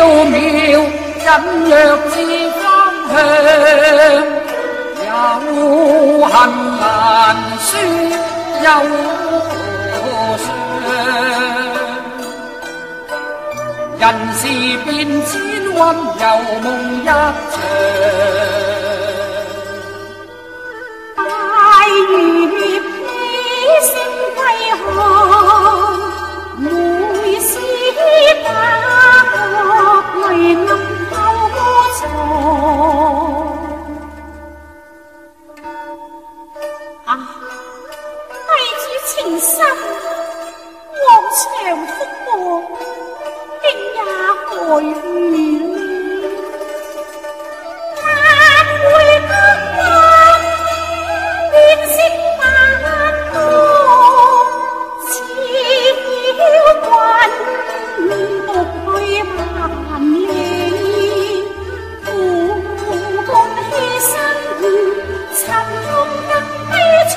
渺，隱約知方向，有恨難書憂傷。人事變遷，溫柔夢一場。 大雨披星歸航，每時打落淚暗偷藏。啊，弟子情深，往常覆過，竟也害於難回得我變色萬多，似妖怪獨去萬里，苦半犧牲，沉痛更悲楚。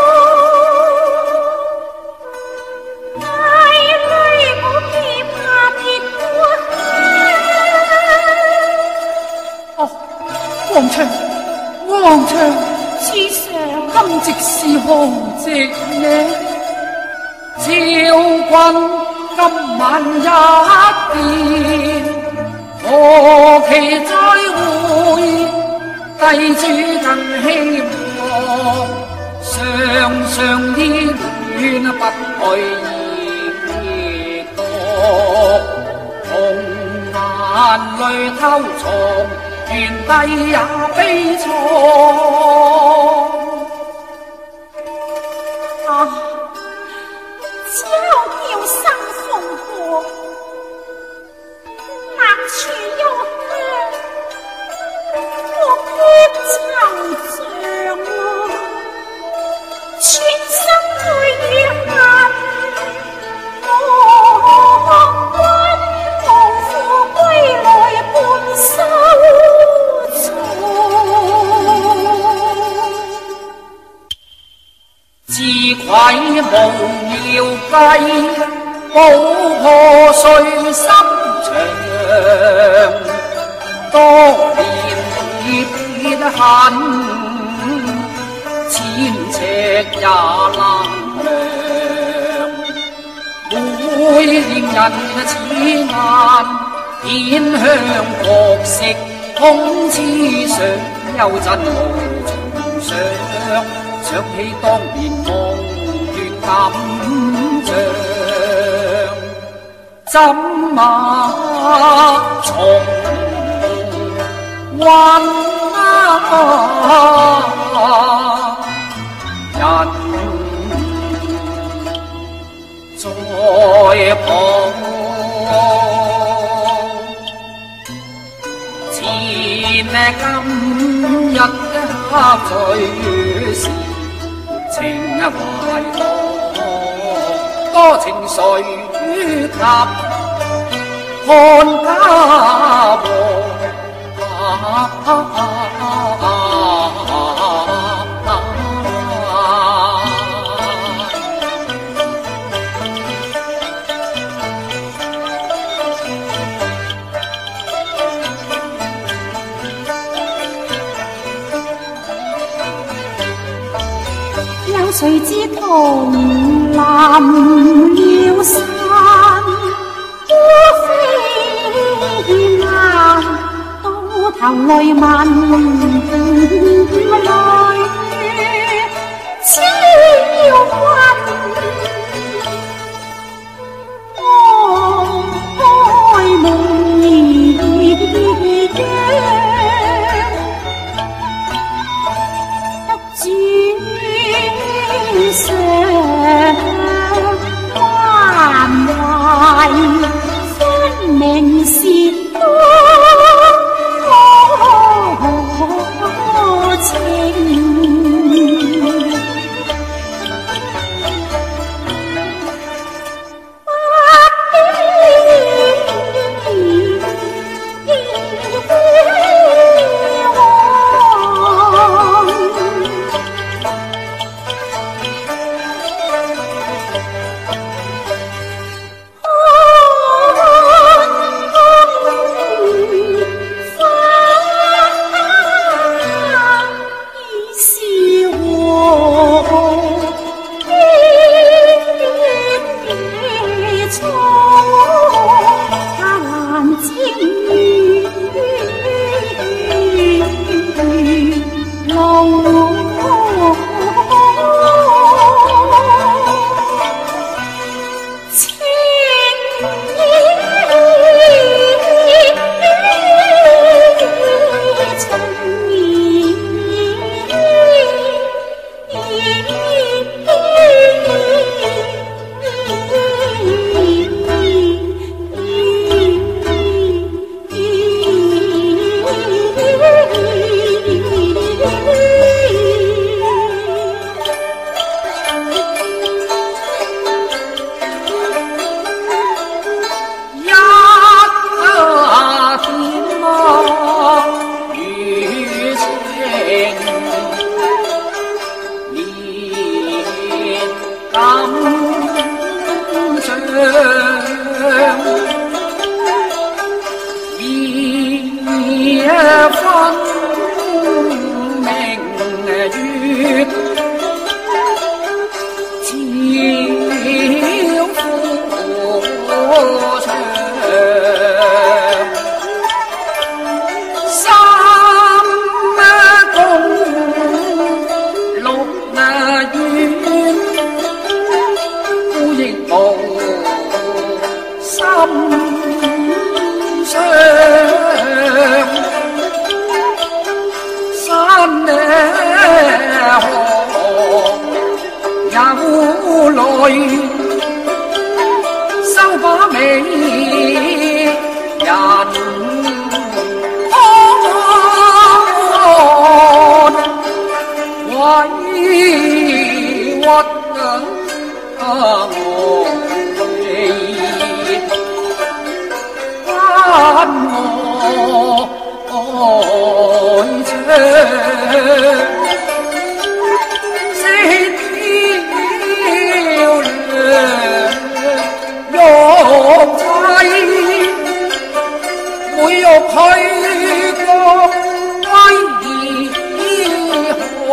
皇上，皇上，此上今夕是何夕夜？朝君今晚一變，何期再會？帝主更希望，上上依戀不去亦多，紅眼淚偷藏。元帝也悲怆，啊！娇嬌生鳳凰，難處憂香，我血惆悵全心對於恨。自愧無妙計，補破碎心腸。多年結恨，千尺也難量。每念人似眼，點香角色空痴想，幽真無從想。想起當年望月感像，怎馬重溫人在旁，前今日最是情懷多情誰及看家和誰知銅林要散，孤飛雁到頭來問來只要君開夢耳上關懷分明是多情。 上，山河有淚，收把美人看，委屈我哋關我愛情。去過歸兒紅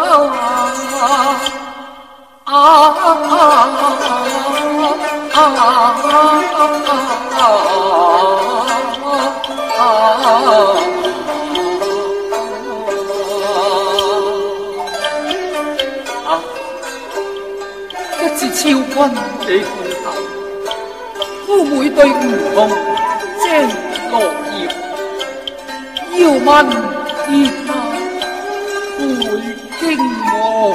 一支超軍你褲頭，夫每對梧桐遮落葉。要問天下會經我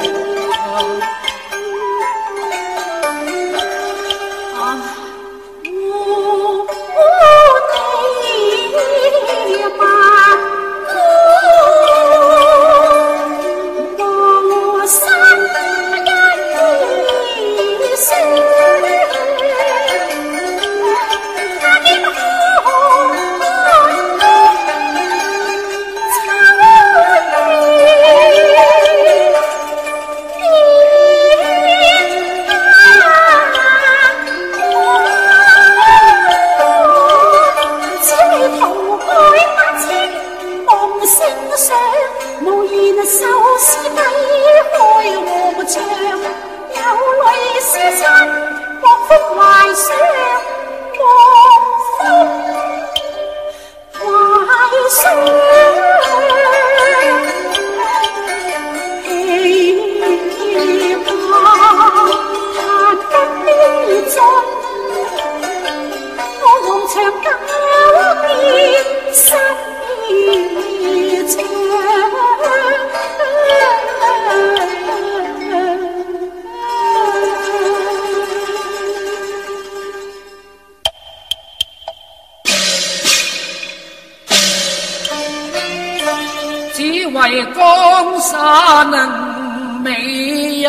只為江山美人，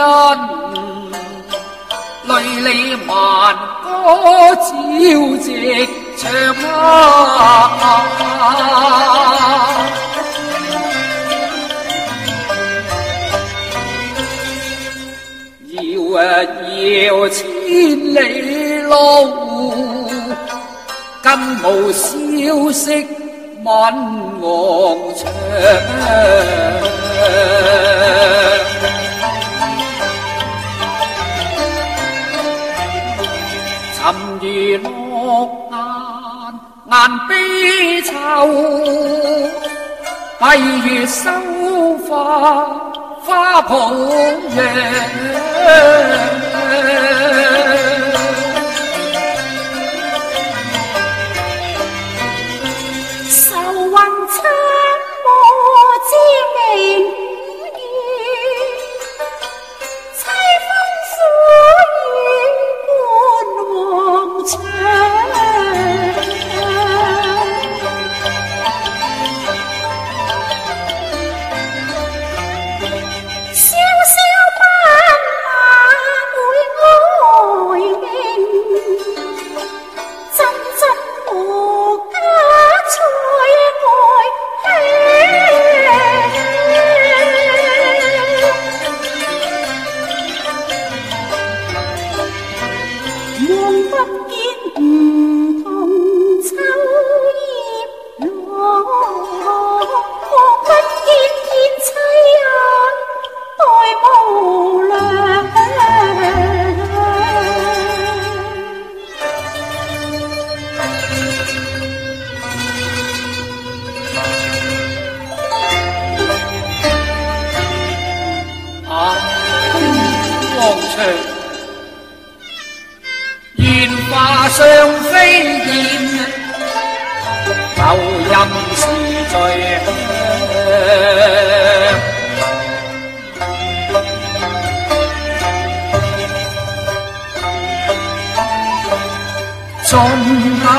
淚離萬歌照直唱遙千里路，更無消息問昂長，沉如落雁悲秋，閉月收花花抱陽。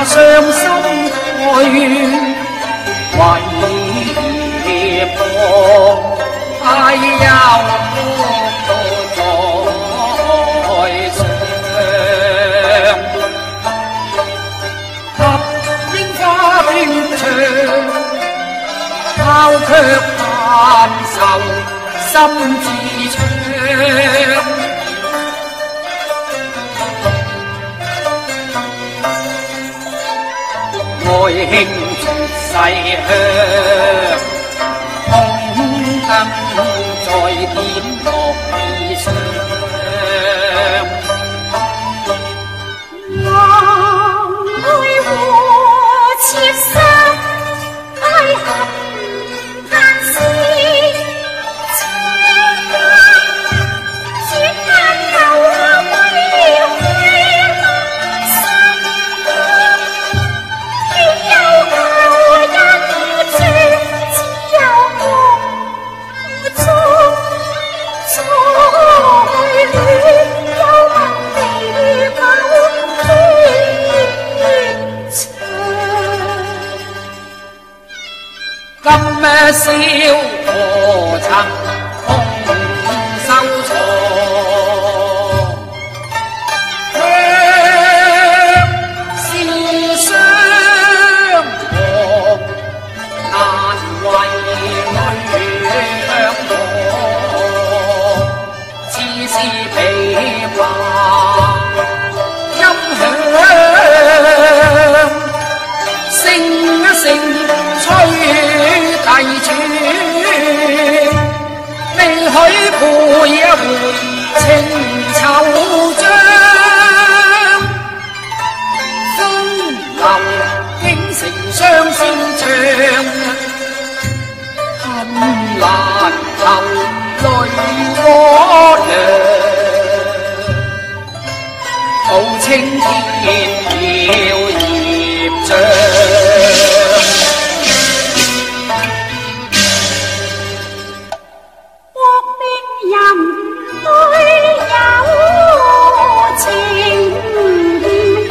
傷心去，為何愛憂到在上？及櫻花斷腸，拋卻難受心自長。愛卿絕世香，空燈再點落衣裳。 來和妾身愛恨難時，千萬轉眼後歸去心。只有舊日處，只有我中再戀，又問地久天長。 今宵何曾空收藏？相思相和，難為淚向我。似是琵琶音響，聲一聲吹啼轉，未許陪一回情惆悵。風流傾城相思唱，恨難留淚渦涼。抱青天搖葉掌。 人對有情人，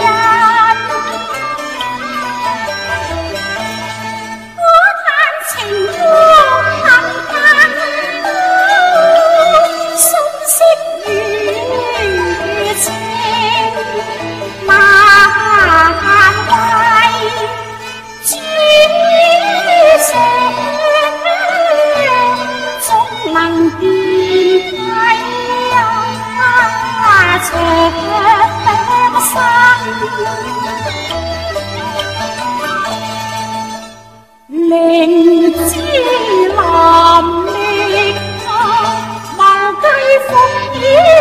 可嘆情歌恨恨，相識與情萬位，只想總能變。長生靈芝藍綠啊，茅居風雨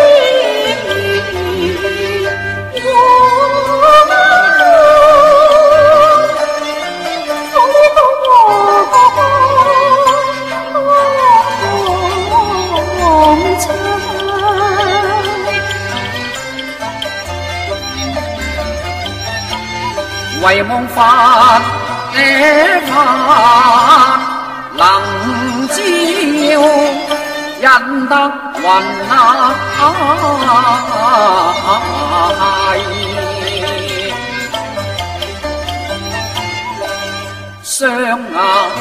唯望發這晚能照人得雲啊！雙眼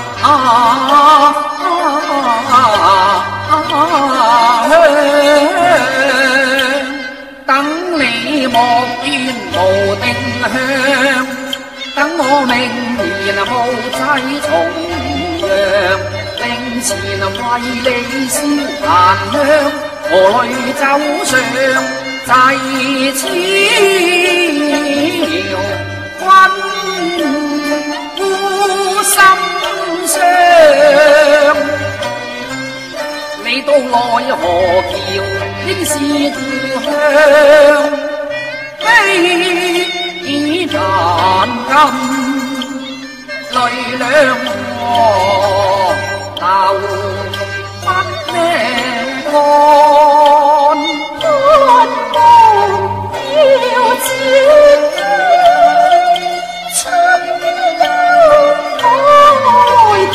等你莫見無定向。等我明年無際重陽，令前為你燒檀香，何淚走上濟朝君孤心傷。你到奈何橋應是故鄉，已難禁淚兩河流不咩乾， 半夢遙知春幽開給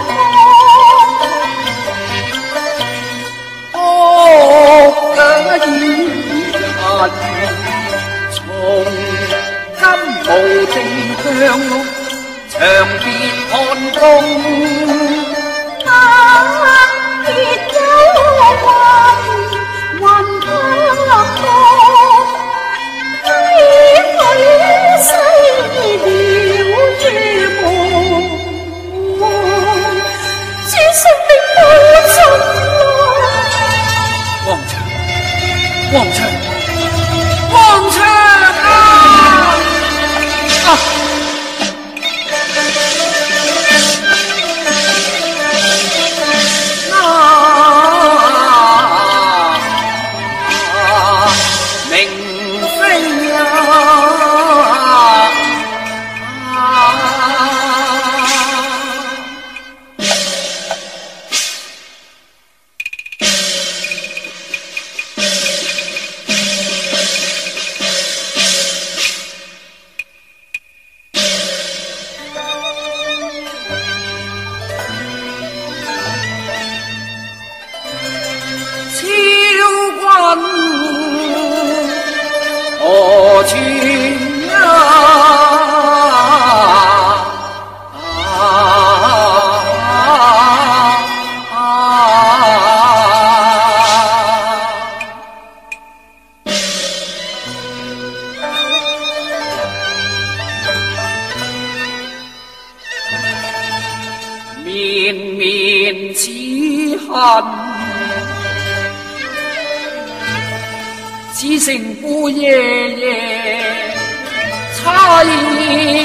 我，可以從今無定。 香浓，长别看公。 别有云不过，归去西了夜梦。只剩你母亲皇上，皇上，皇上啊！明妃呀！何处绵绵似恨，只剩孤夜夜凄